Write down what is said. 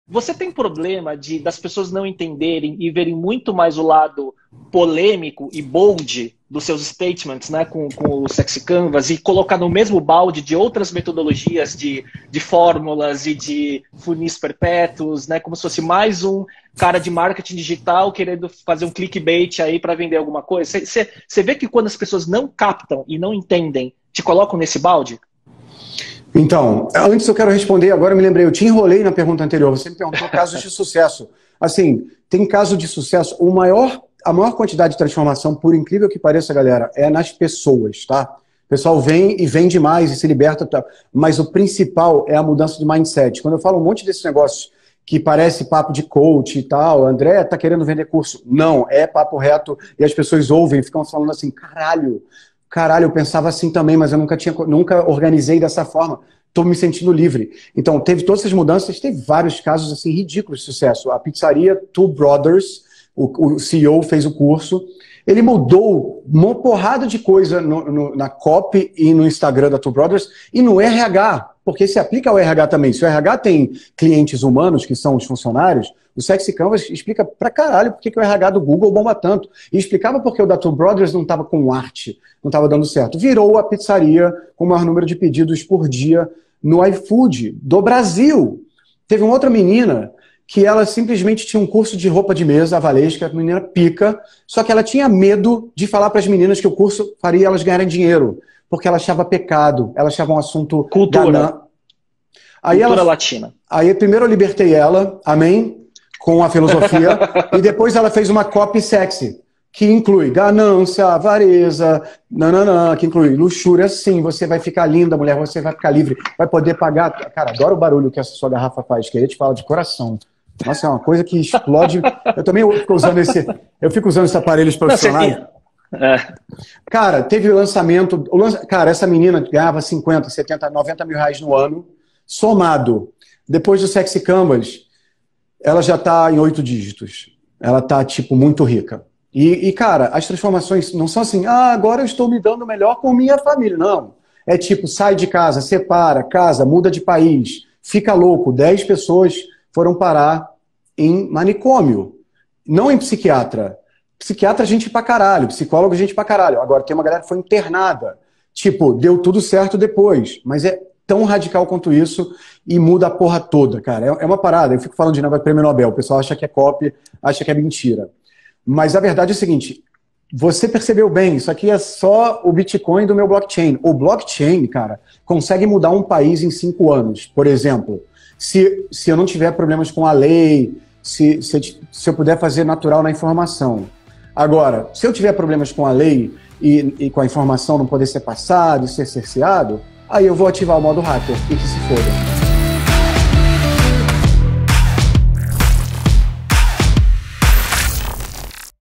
Você tem problema das pessoas não entenderem e verem muito mais o lado polêmico e bold dos seus statements, né, com o Sexy Canvas e colocar no mesmo balde de outras metodologias de fórmulas e de funis perpétuos, né, como se fosse mais um cara de marketing digital querendo fazer um clickbait aí para vender alguma coisa? Você vê que quando as pessoas não captam e não entendem, te colocam nesse balde? Então, antes eu quero responder, agora eu me lembrei, eu te enrolei na pergunta anterior, você me perguntou casos de sucesso. Assim, tem caso de sucesso, a maior quantidade de transformação, por incrível que pareça, galera, é nas pessoas, tá? O pessoal vem e vende mais e se liberta, tá? Mas o principal é a mudança de mindset. Quando eu falo um monte desses negócios que parece papo de coach e tal, André tá querendo vender curso. Não, é papo reto e as pessoas ouvem e ficam falando assim, caralho, eu pensava assim também, mas eu nunca organizei dessa forma. Estou me sentindo livre. Então, teve todas essas mudanças, teve vários casos assim ridículos de sucesso. A pizzaria Two Brothers, o CEO fez o curso, ele mudou uma porrada de coisa na copy e no Instagram da Two Brothers e no RH, porque se aplica ao RH também. Se o RH tem clientes humanos, que são os funcionários, o Sexy Canvas explica pra caralho por que o RH do Google bomba tanto. E explicava porque o da Two Brothers não estava com arte, não estava dando certo. Virou a pizzaria com o maior número de pedidos por dia no iFood do Brasil. Teve uma outra menina que ela simplesmente tinha um curso de roupa de mesa, a Valesca, a menina pica, só que ela tinha medo de falar para as meninas que o curso faria elas ganharem dinheiro, porque ela achava pecado, ela achava um assunto... Cultura latina. Aí primeiro eu libertei ela, amém, com a filosofia, e depois ela fez uma copy sexy, que inclui ganância, avareza, que inclui luxúria, sim, você vai ficar linda, mulher, você vai ficar livre, vai poder pagar... Cara, adoro o barulho que essa sua garrafa faz, que aí te fala de coração. Nossa, é uma coisa que explode. Eu também fico usando esses aparelhos profissionais. Cara, teve o lançamento... Cara, essa menina ganhava 50, 70, 90 mil reais no ano, somado. Depois do Sexy Canvas, ela já está em 8 dígitos. Ela está, tipo, muito rica. E, cara, as transformações não são assim, agora eu estou me dando melhor com minha família. Não. É tipo, sai de casa, separa, casa, muda de país, fica louco. 10 pessoas foram parar em manicômio. Não em psiquiatra. Psiquiatra, gente pra caralho. Psicólogo, gente pra caralho. Agora, tem uma galera que foi internada. Tipo, deu tudo certo depois. Mas é tão radical quanto isso e muda a porra toda, cara. É uma parada. Eu fico falando de negócio de prêmio Nobel. O pessoal acha que é copy, acha que é mentira. Mas a verdade é o seguinte, você percebeu bem, isso aqui é só o Bitcoin do meu blockchain. O blockchain, cara, consegue mudar um país em 5 anos. Por exemplo, se eu não tiver problemas com a lei, se eu puder fazer natural na informação. Agora, se eu tiver problemas com a lei e com a informação não poder ser passada e ser cerceado, aí eu vou ativar o modo hacker e que se foda.